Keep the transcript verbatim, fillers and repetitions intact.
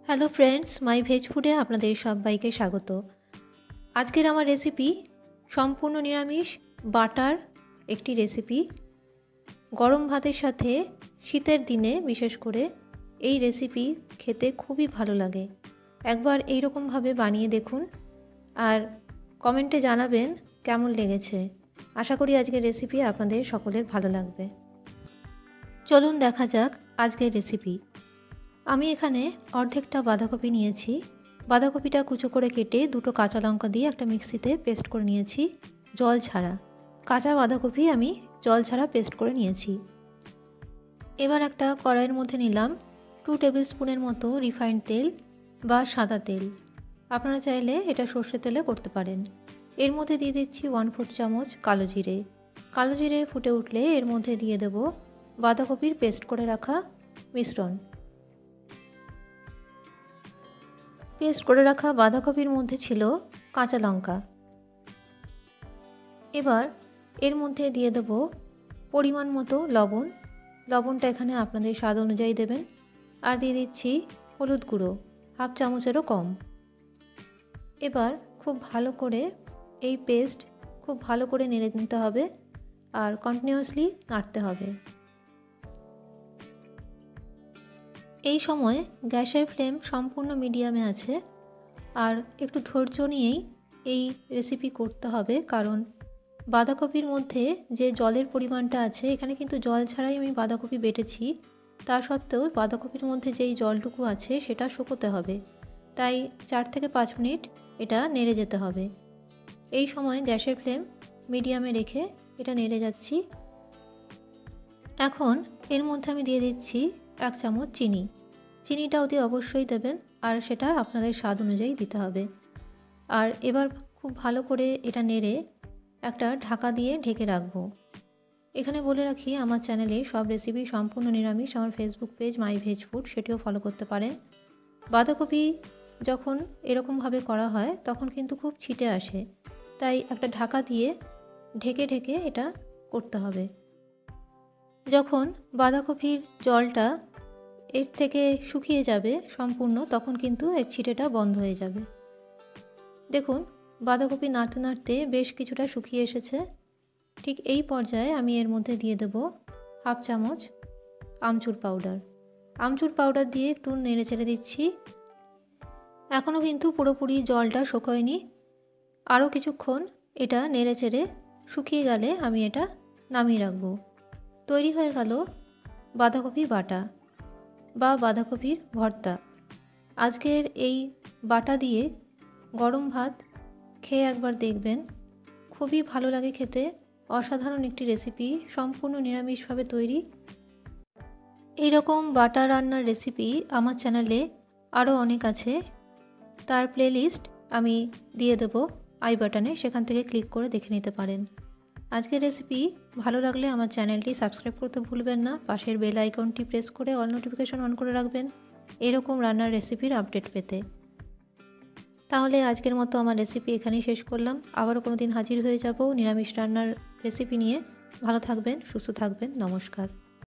Hello friends, মাই veg ফুডে আপনাদের সবাইকে স্বাগত। আজকের আমার রেসিপি সম্পূর্ণ নিরামিষ বাটার একটি রেসিপি। গরম ভাতের সাথে শীতের দিনে বিশেষ করে এই রেসিপি খেতে খুবই ভালো লাগে। একবার এই রকমভাবে বানিয়ে দেখুন আর কমেন্টে জানাবেন কেমন লেগেছে। আশা করি আজকের রেসিপি আপনাদের সকলের ভালো লাগবে। চলুন দেখা যাক আজকের রেসিপি। আমি এখানে অর্ধেকটা বাঁধাকপি নিয়েছি। বাঁধাকপিটা কুচো করে কেটে দুটো কাঁচা লঙ্কা দিয়ে একটা মিক্সিতে পেস্ট করে নিয়েছি, জল ছাড়া। কাঁচা বাঁধাকপি আমি জল ছাড়া পেস্ট করে নিয়েছি। এবার একটা কড়াইয়ের মধ্যে নিলাম টু টেবিল স্পুনের মতো রিফাইন্ড তেল বা সাদা তেল। আপনারা চাইলে এটা সর্ষের তেলে করতে পারেন। এর মধ্যে দিয়ে দিচ্ছি ওয়ান ফোর্থ চামচ কালো জিরে। কালো জিরে ফুটে উঠলে এর মধ্যে দিয়ে দেব বাঁধাকপির পেস্ট করে রাখা মিশ্রণ। পেস্ট করে রাখা বাঁধাকপির মধ্যে ছিল কাঁচা লঙ্কা। এবার এর মধ্যে দিয়ে দেব পরিমাণ মতো লবণ। লবণটা এখানে আপনাদের স্বাদ অনুযায়ী দেবেন। আর দিয়ে দিচ্ছি হলুদ গুঁড়ো, হাফ চামচেরও কম। এবার খুব ভালো করে এই পেস্ট খুব ভালো করে নেড়ে নিতে হবে আর কন্টিনিউয়াসলি নাড়তে হবে। এই সময় গ্যাসের ফ্লেম সম্পূর্ণ মিডিয়ামে আছে আর একটু ধৈর্য নিয়েই এই রেসিপি করতে হবে, কারণ বাঁধাকপির মধ্যে যে জলের পরিমাণটা আছে, এখানে কিন্তু জল ছাড়াই আমি বাঁধাকপি বেটেছি, তা সত্ত্বেও বাঁধাকপির মধ্যে যেই জলটুকু আছে সেটা শুকোতে হবে। তাই চার থেকে পাঁচ মিনিট এটা নেড়ে যেতে হবে। এই সময় গ্যাসের ফ্লেম মিডিয়ামে রেখে এটা নেড়ে যাচ্ছি। এখন এর মধ্যে আমি দিয়ে দিচ্ছি এক চামচ চিনি। চিনিটা অতি অবশ্যই দেবেন আর সেটা আপনাদের স্বাদ অনুযায়ী দিতে হবে। আর এবার খুব ভালো করে এটা নেড়ে একটা ঢাকা দিয়ে ঢেকে রাখবো। এখানে বলে রাখি, আমার চ্যানেলে সব রেসিপি সম্পূর্ণ নিরামিষ। আমার Facebook page my veg food, সেটিও ফলো করতে পারেন। বাঁধাকপি যখন এরকমভাবে করা হয় তখন কিন্তু খুব ছিটে আসে, তাই একটা ঢাকা দিয়ে ঢেকে ঢেকে এটা করতে হবে। যখন বাঁধাকপির জলটা এর থেকে শুকিয়ে যাবে সম্পূর্ণ, তখন কিন্তু এর ছিটেটা বন্ধ হয়ে যাবে। দেখুন বাঁধাকপি নাড়তে নাড়তে বেশ কিছুটা শুকিয়ে এসেছে। ঠিক এই পর্যায়ে আমি এর মধ্যে দিয়ে দেব হাফ চামচ আমচুর পাউডার। আমচুর পাউডার দিয়ে একটু নেড়ে চেড়ে দিচ্ছি। এখনও কিন্তু পুরোপুরি জলটা শুকোয়নি। আরও কিছুক্ষণ এটা নেড়ে চেড়ে শুকিয়ে গেলে আমি এটা নামিয়ে রাখব। তৈরি হয়ে গেল বাঁধাকপি বাটা বা বাঁধাকপির ভর্তা। আজকের এই বাটা দিয়ে গরম ভাত খেয়ে একবার দেখবেন, খুবই ভালো লাগে খেতে। অসাধারণ একটি রেসিপি, সম্পূর্ণ নিরামিষভাবে তৈরি। এই রকম বাটা রান্নার রেসিপি আমার চ্যানেলে আরও অনেক আছে, তার প্লেলিস্ট আমি দিয়ে দেব আই বাটনে, সেখান থেকে ক্লিক করে দেখে নিতে পারেন। আজকের রেসিপি ভালো লাগলে আমার চ্যানেলটি সাবস্ক্রাইব করতে ভুলবেন না। পাশের বেল আইকনটি প্রেস করে অল নোটিফিকেশন অন করে রাখবেন এরকম রান্নার রেসিপির আপডেট পেতে। তাহলে আজকের মতো আমার রেসিপি এখানেই শেষ করলাম। আবারও কোনো দিন হাজির হয়ে যাব নিরামিষ রান্নার রেসিপি নিয়ে। ভালো থাকবেন, সুস্থ থাকবেন, নমস্কার।